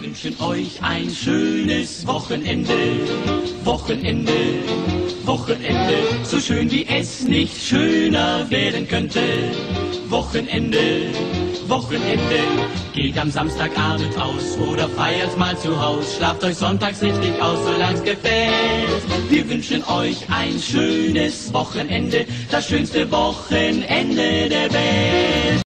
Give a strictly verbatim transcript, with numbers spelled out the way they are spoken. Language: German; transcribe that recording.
wünschen euch ein schönes Wochenende, Wochenende, Wochenende, so schön wie es nicht schöner werden könnte. Wochenende, Wochenende, geht am Samstagabend aus oder feiert mal zu Haus. Schlaft euch sonntags richtig aus, solang's gefällt. Wir wünschen euch ein schönes Wochenende, das schönste Wochenende der Welt.